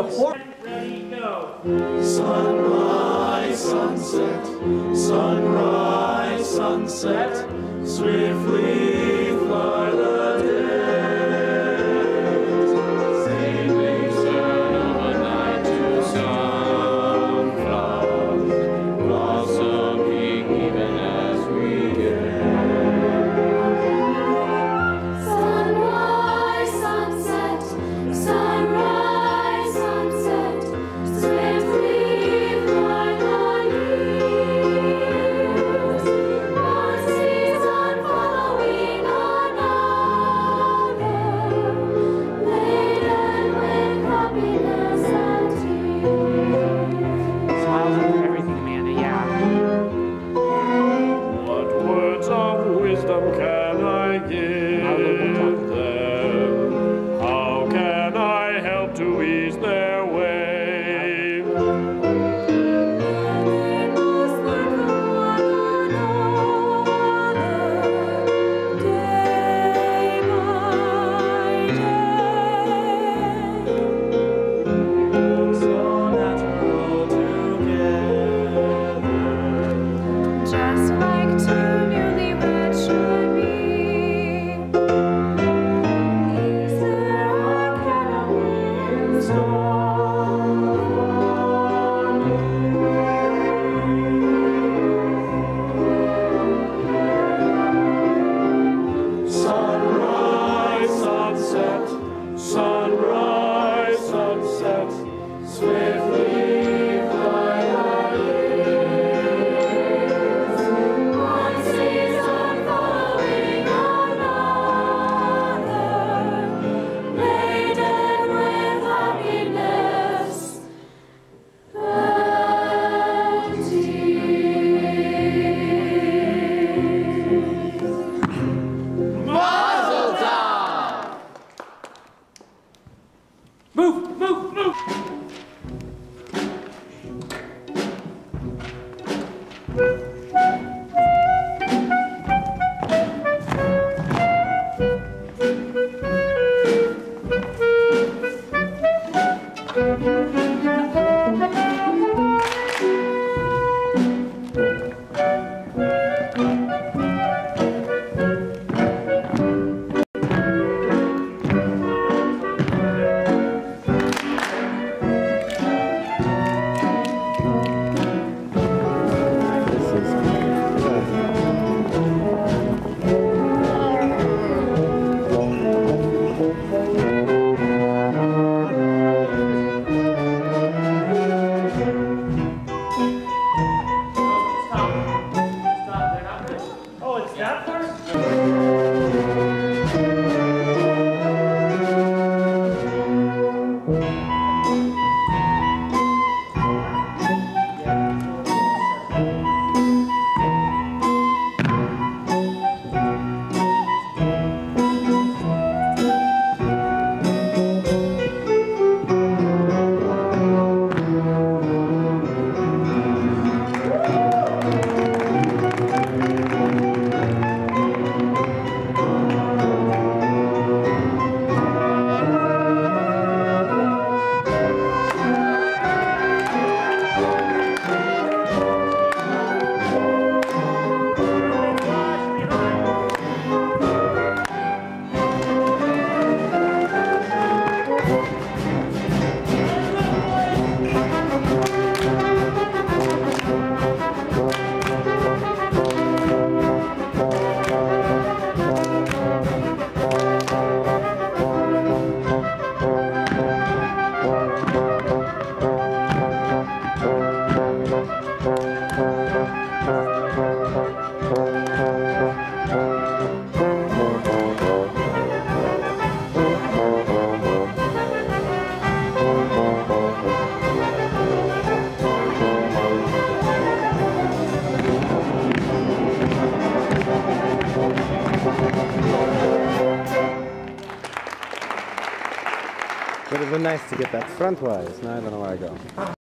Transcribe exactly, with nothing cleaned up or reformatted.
Ready, go. Sunrise, sunset, sunrise, sunset, swiftly fly the days. Sailing stern of a night to sunflowers, blossoming even as we gaze. Sunrise, sunset, sunrise, sunset, swiftly fly the years. One season following another, laden with happiness and tears. Smiles and everything, Amanda, yeah. What words of wisdom can I give them? How can I help to ease their way? They must learn from one another, day by day. So natural together. Just like two newlyweds should be. Is there a carol in store Sunrise, sunset, sunrise, sunset, swiftly fly the years. One season following another, laden with happiness and tears. Mazel tov! Move, move, move. Stop. Stop, they're not good. Oh, it's that part? Would have been nice to get that front-wise. Now I don't know where I go.